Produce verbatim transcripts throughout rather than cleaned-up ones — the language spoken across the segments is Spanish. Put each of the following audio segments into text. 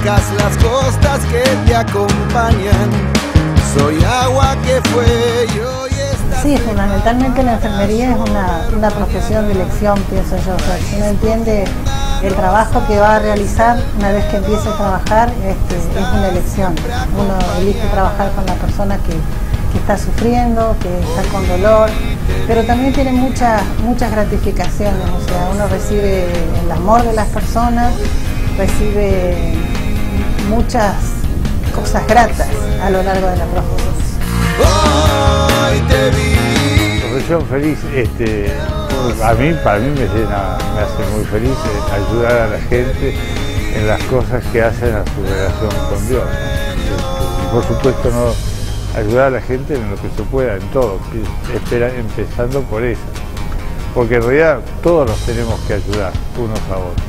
dejas las costas que te acompañan. Soy agua que fue y hoy está... Sí, fundamentalmente la enfermería es una, una profesión de elección, pienso yo. O sea, si uno entiende el trabajo que va a realizar una vez que empiece a trabajar, este, es una elección. Uno elige trabajar con la persona que, que está sufriendo, que está con dolor, pero también tiene muchas, muchas gratificaciones. O sea, uno recibe el amor de las personas, recibe muchas cosas gratas a lo largo de la profesión. Hoy te vi. Profesión feliz, este, a mí, para mí me llena, me hace muy feliz ayudar a la gente en las cosas que hacen a su relación con Dios, ¿no? Y por supuesto no ayudar a la gente en lo que se pueda, en todo, espera, empezando por eso, porque en realidad todos nos tenemos que ayudar unos a otros.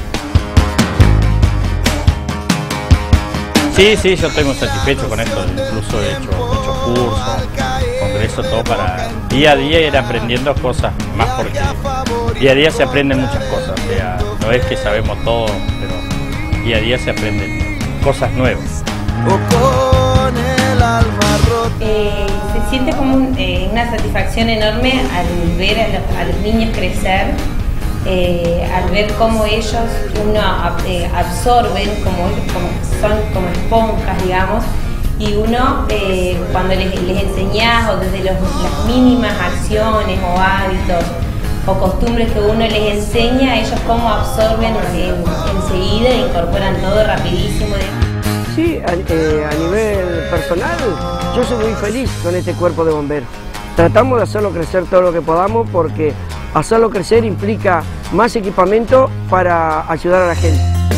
Sí, sí, yo estoy muy satisfecho con esto, incluso he hecho muchos cursos, congresos, todo para día a día ir aprendiendo cosas más, porque día a día se aprenden muchas cosas, o sea, no es que sabemos todo, pero día a día se aprenden cosas nuevas. Eh, se siente como un, eh, una satisfacción enorme al ver a los, a los niños crecer. Eh, al ver cómo ellos uno eh, absorben, como, como son como esponjas, digamos, y uno eh, cuando les, les enseñás o desde los, las mínimas acciones o hábitos o costumbres que uno les enseña, ellos cómo absorben en, enseguida e incorporan todo rapidísimo. Sí, a, eh, a nivel personal, yo soy muy feliz con este cuerpo de bomberos. Tratamos de hacerlo crecer todo lo que podamos, porque hacerlo crecer implica más equipamiento para ayudar a la gente.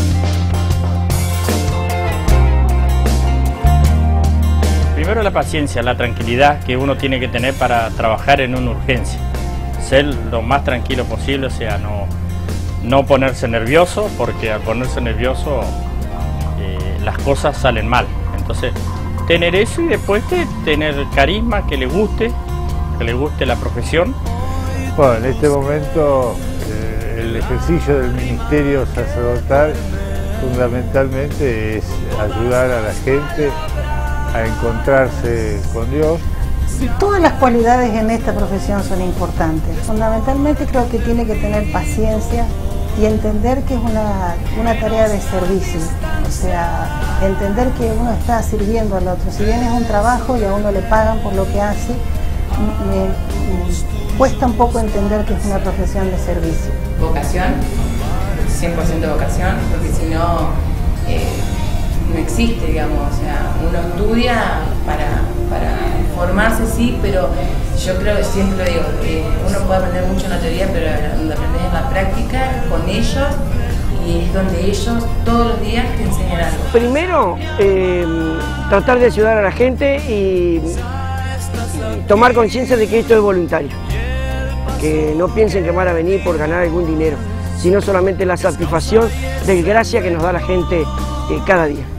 Primero la paciencia, la tranquilidad que uno tiene que tener para trabajar en una urgencia. Ser lo más tranquilo posible, o sea, no, no ponerse nervioso, porque al ponerse nervioso eh, las cosas salen mal. Entonces, tener eso y después de tener carisma, que le guste, que le guste la profesión. Bueno, en este momento eh, el ejercicio del ministerio sacerdotal fundamentalmente es ayudar a la gente a encontrarse con Dios. Todas las cualidades en esta profesión son importantes. Fundamentalmente creo que tiene que tener paciencia y entender que es una, una tarea de servicio. O sea, entender que uno está sirviendo al otro. Si bien es un trabajo y a uno le pagan por lo que hace, me, me cuesta un poco entender que es una profesión de servicio. Vocación, cien por ciento vocación, porque si no, eh, no existe, digamos. O sea, uno estudia para, para formarse, sí, pero yo creo, siempre lo digo, eh, uno puede aprender mucho en la teoría, pero donde aprendes en la práctica, con ellos, y es donde ellos todos los días te enseñan algo. Primero, eh, tratar de ayudar a la gente y tomar conciencia de que esto es voluntario, que no piensen que van a venir por ganar algún dinero, sino solamente la satisfacción de gracia que nos da la gente eh, cada día.